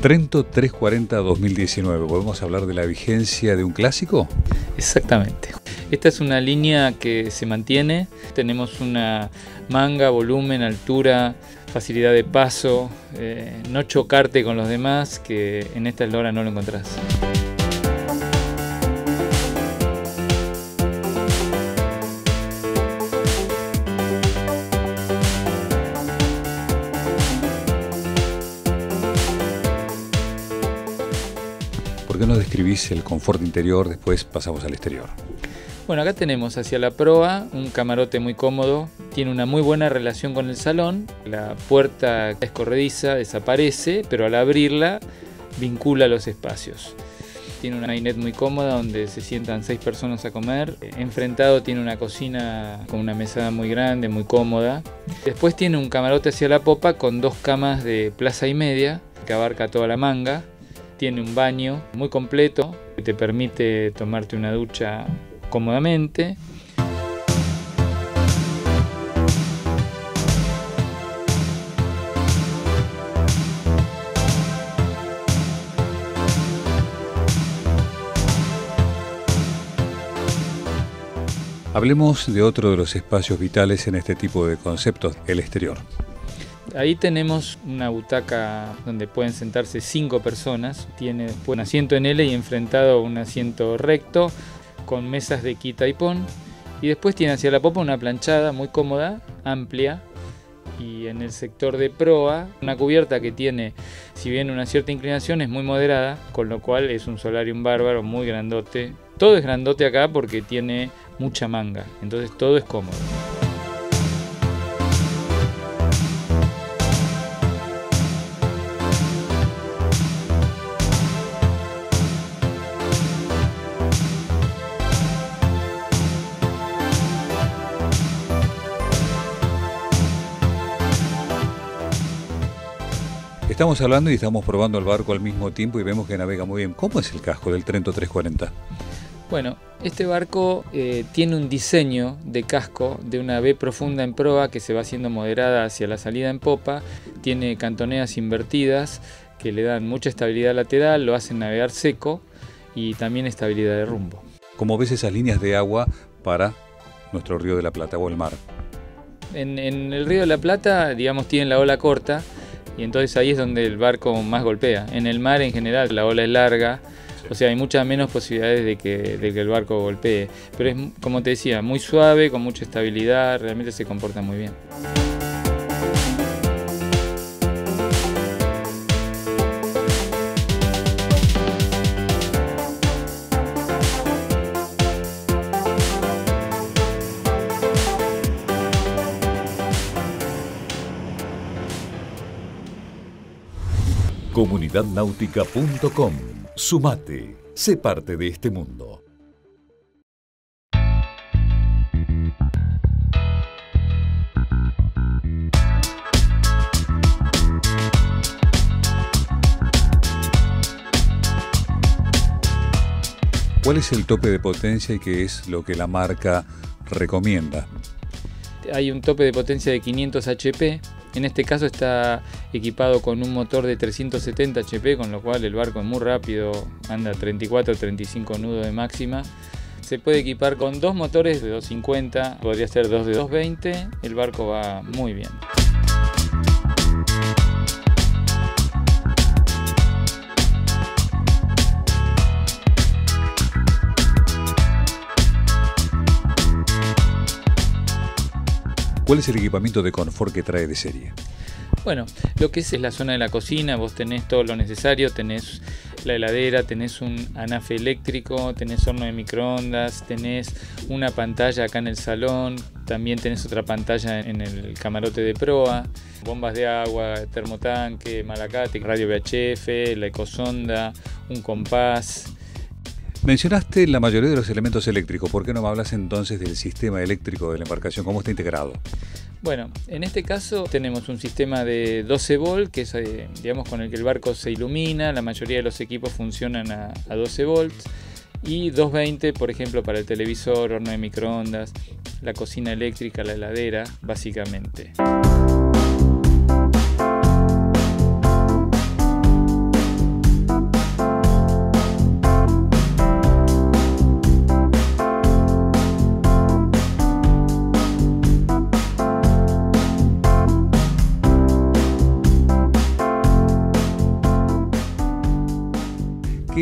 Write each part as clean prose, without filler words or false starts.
Trento 340-2019. ¿Volvemos a hablar de la vigencia de un clásico? Exactamente. Esta es una línea que se mantiene. Tenemos una manga, volumen, altura, facilidad de paso, no chocarte con los demás, que en esta eslora no lo encontrás. ¿Por qué no describís el confort interior? Después pasamos al exterior. Bueno, acá tenemos hacia la proa un camarote muy cómodo, tiene una muy buena relación con el salón, la puerta es corrediza, desaparece, pero al abrirla vincula los espacios. Tiene una dinette muy cómoda donde se sientan 6 personas a comer. Enfrentado tiene una cocina con una mesada muy grande, muy cómoda. Después tiene un camarote hacia la popa con 2 camas de plaza y media que abarca toda la manga. Tiene un baño muy completo que te permite tomarte una ducha cómodamente. Hablemos de otro de los espacios vitales en este tipo de conceptos, el exterior. Ahí tenemos una butaca donde pueden sentarse 5 personas. Tiene un asiento en L y enfrentado un asiento recto con mesas de quita y pon. Y después tiene hacia la popa una planchada muy cómoda, amplia. Y en el sector de proa una cubierta que tiene, si bien una cierta inclinación, es muy moderada, con lo cual es un solarium bárbaro, muy grandote. Todo es grandote acá porque tiene mucha manga, entonces todo es cómodo. Estamos hablando y estamos probando el barco al mismo tiempo y vemos que navega muy bien. ¿Cómo es el casco del Trento 340? Bueno, este barco tiene un diseño de casco de una V profunda en proa que se va haciendo moderada hacia la salida en popa. Tiene cantoneas invertidas que le dan mucha estabilidad lateral, lo hacen navegar seco y también estabilidad de rumbo. ¿Cómo ves esas líneas de agua para nuestro Río de la Plata o el mar? En el Río de la Plata, digamos, tienen la ola corta y entonces ahí es donde el barco más golpea. En el mar en general la ola es larga, o sea, hay muchas menos posibilidades de que el barco golpee. Pero es, como te decía, muy suave, con mucha estabilidad, realmente se comporta muy bien. Comunidadnáutica.com. Sumate, sé parte de este mundo. ¿Cuál es el tope de potencia y qué es lo que la marca recomienda? Hay un tope de potencia de 500 HP. En este caso está equipado con un motor de 370 HP, con lo cual el barco es muy rápido, anda 34-35 nudos de máxima. Se puede equipar con 2 motores de 250, podría ser 2 de 220, el barco va muy bien. ¿Cuál es el equipamiento de confort que trae de serie? Bueno, lo que es la zona de la cocina, vos tenés todo lo necesario, tenés la heladera, tenés un anafe eléctrico, tenés horno de microondas, tenés una pantalla acá en el salón, también tenés otra pantalla en el camarote de proa, bombas de agua, termotanque, malacate, radio VHF, la ecosonda, un compás. Mencionaste la mayoría de los elementos eléctricos. ¿Por qué no me hablas entonces del sistema eléctrico de la embarcación? ¿Cómo está integrado? Bueno, en este caso tenemos un sistema de 12 volt, que es digamos con el que el barco se ilumina. La mayoría de los equipos funcionan a 12 volts. Y 220, por ejemplo, para el televisor, horno de microondas, la cocina eléctrica, la heladera, básicamente.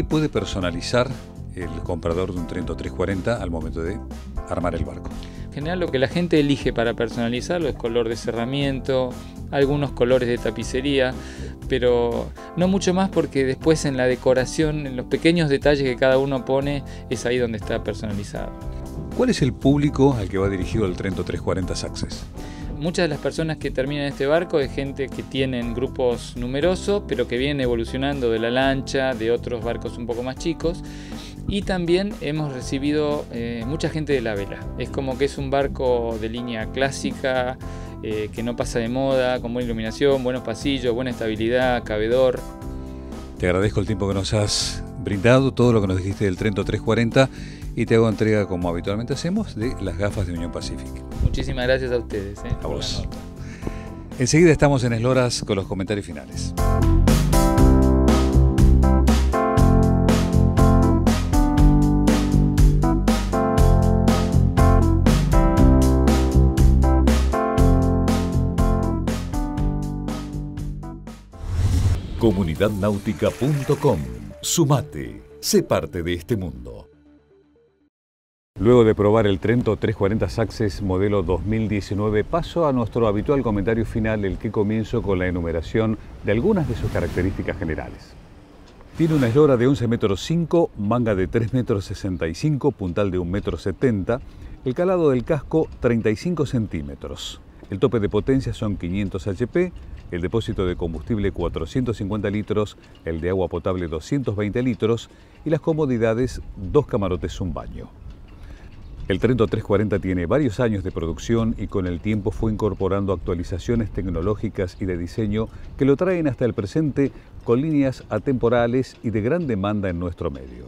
¿qué puede personalizar el comprador de un Trento 340 al momento de armar el barco? En general lo que la gente elige para personalizarlo es color de cerramiento, algunos colores de tapicería, pero no mucho más, porque después en la decoración, en los pequeños detalles que cada uno pone, es ahí donde está personalizado. ¿Cuál es el público al que va dirigido el Trento 340 Success? Muchas de las personas que terminan este barco es gente que tienen grupos numerosos, pero que vienen evolucionando de la lancha, de otros barcos un poco más chicos. Y también hemos recibido mucha gente de la vela. Es como que es un barco de línea clásica, que no pasa de moda, con buena iluminación, buenos pasillos, buena estabilidad, cabedor. Te agradezco el tiempo que nos has brindado, todo lo que nos dijiste del Trento 340, y te hago entrega, como habitualmente hacemos, de las gafas de Union Pacific. Muchísimas gracias a ustedes. A vos. Enseguida estamos en Esloras con los comentarios finales. Comunidadnáutica.com. Sumate. Sé parte de este mundo. Luego de probar el Trento 340 Success modelo 2019, paso a nuestro habitual comentario final, el que comienzo con la enumeración de algunas de sus características generales. Tiene una eslora de 11,5 metros, manga de 3,65 metros, puntal de 1,70 metros, el calado del casco 35 centímetros. El tope de potencia son 500 HP, el depósito de combustible 450 litros, el de agua potable 220 litros y las comodidades 2 camarotes, un baño. El Trento 340 tiene varios años de producción y con el tiempo fue incorporando actualizaciones tecnológicas y de diseño que lo traen hasta el presente con líneas atemporales y de gran demanda en nuestro medio.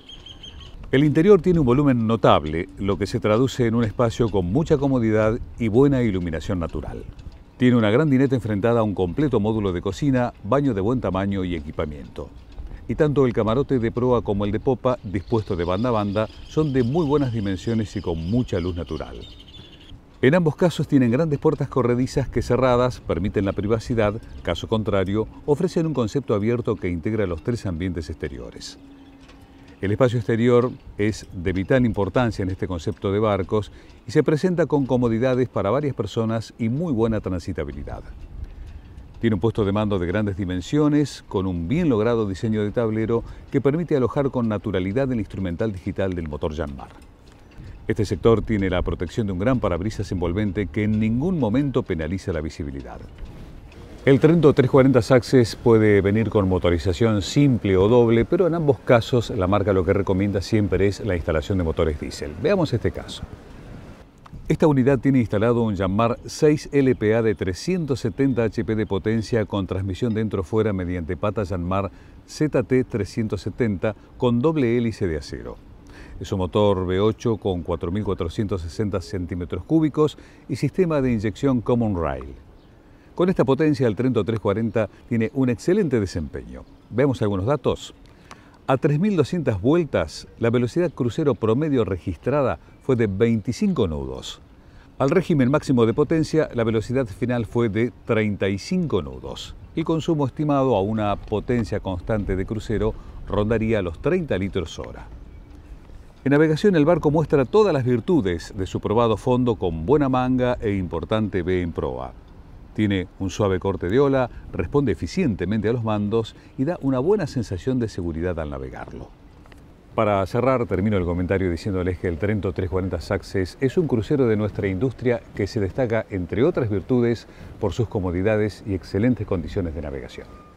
El interior tiene un volumen notable, lo que se traduce en un espacio con mucha comodidad y buena iluminación natural. Tiene una gran dineta enfrentada a un completo módulo de cocina, baño de buen tamaño y equipamiento. Y tanto el camarote de proa como el de popa, dispuesto de banda a banda, son de muy buenas dimensiones y con mucha luz natural. En ambos casos tienen grandes puertas corredizas que, cerradas, permiten la privacidad; caso contrario, ofrecen un concepto abierto que integra los 3 ambientes exteriores. El espacio exterior es de vital importancia en este concepto de barcos y se presenta con comodidades para varias personas y muy buena transitabilidad. Tiene un puesto de mando de grandes dimensiones, con un bien logrado diseño de tablero que permite alojar con naturalidad el instrumental digital del motor Yanmar. Este sector tiene la protección de un gran parabrisas envolvente que en ningún momento penaliza la visibilidad. El Trento 340 Success puede venir con motorización simple o doble, pero en ambos casos la marca lo que recomienda siempre es la instalación de motores diésel. Veamos este caso. Esta unidad tiene instalado un Yanmar 6 LPA de 370 HP de potencia con transmisión dentro-fuera mediante pata Yanmar ZT370 con doble hélice de acero. Es un motor V8 con 4.460 centímetros cúbicos y sistema de inyección Common Rail. Con esta potencia, el Trento 340 tiene un excelente desempeño. Veamos algunos datos. A 3.200 vueltas, la velocidad crucero promedio registrada fue de 25 nudos. Al régimen máximo de potencia, la velocidad final fue de 35 nudos. El consumo estimado a una potencia constante de crucero rondaría los 30 litros hora. En navegación, el barco muestra todas las virtudes de su probado fondo con buena manga e importante B en proa. Tiene un suave corte de ola, responde eficientemente a los mandos y da una buena sensación de seguridad al navegarlo. Para cerrar, termino el comentario diciéndoles que el Trento 340 Success es un crucero de nuestra industria que se destaca, entre otras virtudes, por sus comodidades y excelentes condiciones de navegación.